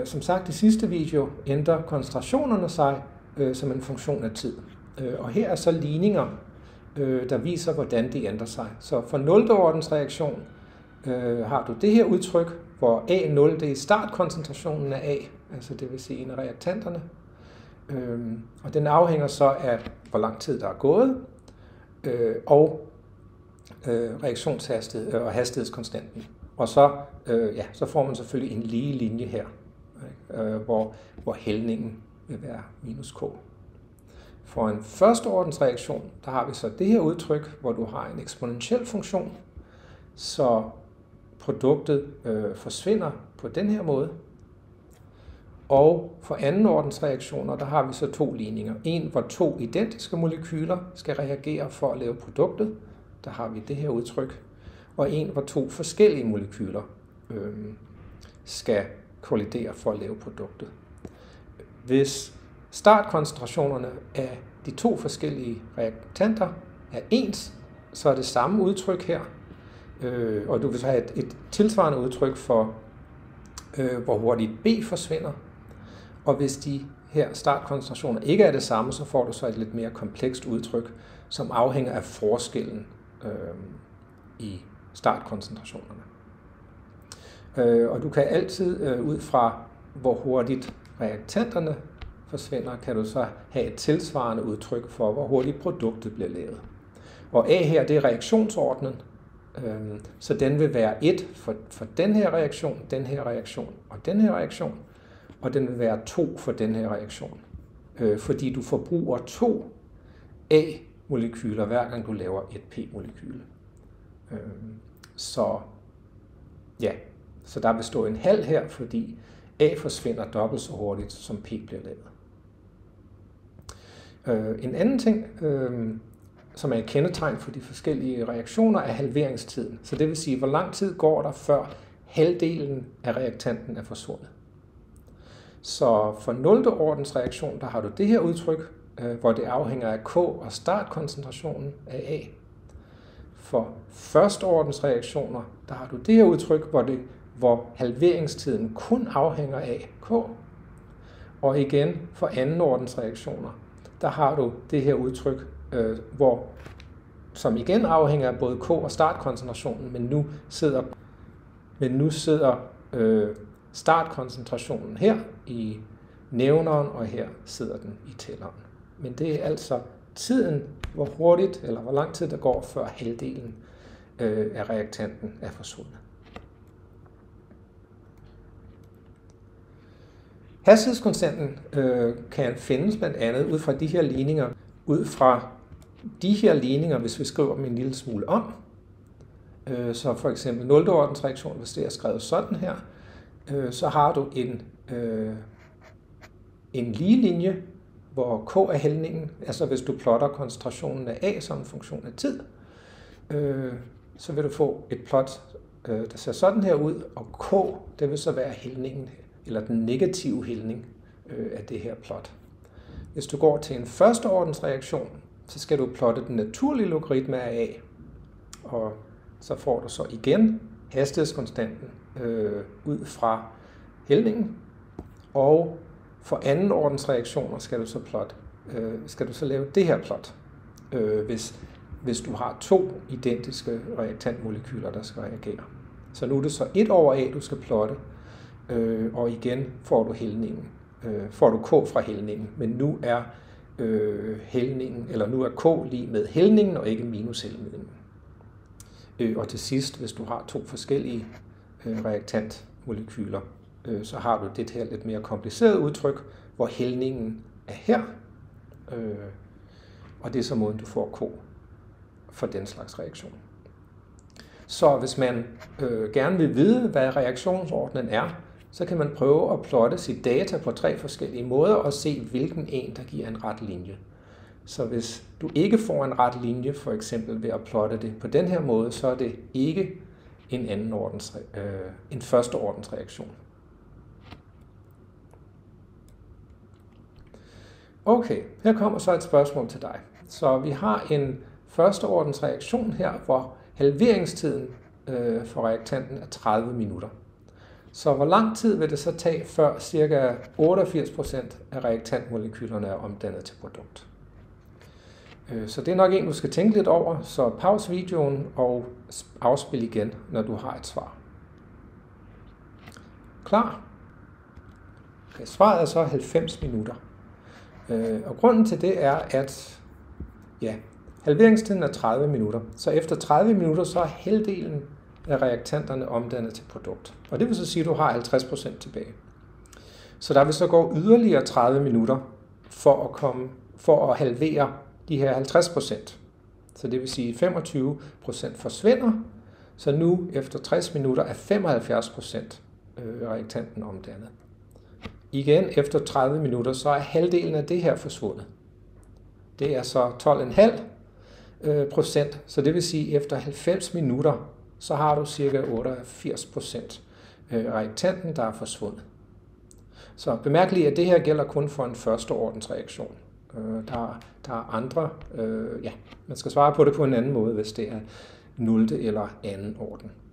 Som sagt i sidste video ændrer koncentrationerne sig som en funktion af tid. Og her er så ligninger, der viser, hvordan de ændrer sig. Så for 0. ordens reaktion har du det her udtryk, hvor A0 det er startkoncentrationen af A, altså det vil sige en af reaktanterne. Og den afhænger så af, hvor lang tid der er gået, og reaktionshastighed og hastighedskonstanten. Og så, så får man selvfølgelig en lige linje her, hvor hældningen vil være minus k. For en førsteordens reaktion, der har vi så det her udtryk, hvor du har en eksponentiel funktion, så produktet forsvinder på den her måde. Og for andenordens reaktioner, der har vi så to ligninger. En, hvor to identiske molekyler skal reagere for at lave produktet. Der har vi det her udtryk. Og en, hvor to forskellige molekyler skal kollidere for at lave produktet. Hvis startkoncentrationerne af de to forskellige reaktanter er ens, så er det samme udtryk her. Og du vil så have et tilsvarende udtryk for, hvor hurtigt B forsvinder. Og hvis de her startkoncentrationer ikke er det samme, så får du så et lidt mere komplekst udtryk, som afhænger af forskellen i startkoncentrationerne. Og du kan altid ud fra, hvor hurtigt reaktanterne forsvinder, kan du så have et tilsvarende udtryk for, hvor hurtigt produktet bliver lavet. Og A her, det er reaktionsordnen, så den vil være 1 for den her reaktion, den her reaktion og den her reaktion, og den vil være 2 for den her reaktion, fordi du forbruger 2 A-molekyler, hver gang du laver et P-molekyle. Så der vil stå en halv her, fordi A forsvinder dobbelt så hurtigt, som P bliver lavet. En anden ting, som er et kendetegn for de forskellige reaktioner, er halveringstiden. Så det vil sige, hvor lang tid går der, før halvdelen af reaktanten er forsvundet. Så for 0. ordens reaktion, der har du det her udtryk, hvor det afhænger af K og startkoncentrationen af A. For første ordens reaktioner, der har du det her udtryk, hvor halveringstiden kun afhænger af K. Og igen, for anden ordens reaktioner, der har du det her udtryk, som igen afhænger af både K og startkoncentrationen, men nu sidder startkoncentrationen her i nævneren, og her sidder den i tælleren. Men det er altså tiden, hvor hurtigt eller hvor lang tid der går, før halvdelen af reaktanten er forsvundet. Hastighedskonstanten kan findes blandt andet ud fra de her ligninger. Ud fra de her ligninger, hvis vi skriver dem en lille smule om, så for eksempel 0. ordens reaktion, hvis det er skrevet sådan her, så har du en lige linje, hvor K er hældningen, altså hvis du plotter koncentrationen af A som en funktion af tid, så vil du få et plot, der ser sådan her ud, og K, det vil så være hældningen, eller den negative hældning af det her plot. Hvis du går til en førsteordens reaktion, så skal du plotte den naturlige logaritme af A, og så får du så igen hastighedskonstanten ud fra hældningen, og for anden ordens reaktioner skal du så lave det her plot, hvis du har 2 identiske reaktantmolekyler, der skal reagere. Så nu er det så 1 over A, du skal plotte, og igen får du hældningen. Får du K fra hældningen, men nu er nu er K lige med hældningen og ikke minus hældningen. Og til sidst, hvis du har 2 forskellige reaktantmolekyler, så har du det her lidt mere kompliceret udtryk, hvor hældningen er her, og det er så måden, du får K for den slags reaktion. Så hvis man gerne vil vide, hvad reaktionsordnen er, så kan man prøve at plotte sit data på 3 forskellige måder og se, hvilken en, der giver en ret linje. Så hvis du ikke får en ret linje, for eksempel ved at plotte det på den her måde, så er det ikke en første ordens reaktion. Okay, her kommer så et spørgsmål til dig. Så vi har en første ordens reaktion her, hvor halveringstiden for reaktanten er 30 minutter. Så hvor lang tid vil det så tage, før ca. 88% af reaktantmolekylerne er omdannet til produkt? Så det er nok en, du skal tænke lidt over, så pause videoen og afspil igen, når du har et svar. Klar? Okay, svaret er så 90 minutter. Og grunden til det er, at halveringstiden er 30 minutter. Så efter 30 minutter, så er halvdelen af reaktanterne omdannet til produkt. Og det vil så sige, at du har 50% tilbage. Så der vil så gå yderligere 30 minutter for at halvere de her 50%. Så det vil sige, at 25% forsvinder. Så nu efter 60 minutter er 75% reaktanten omdannet. Igen efter 30 minutter, så er halvdelen af det her forsvundet. Det er så 12,5%. Så det vil sige, at efter 90 minutter, så har du ca. 88% reaktanten, der er forsvundet. Så bemærk lige, at det her gælder kun for en førsteordensreaktion. Der er andre, man skal svare på det på en anden måde, hvis det er 0. eller 2. orden.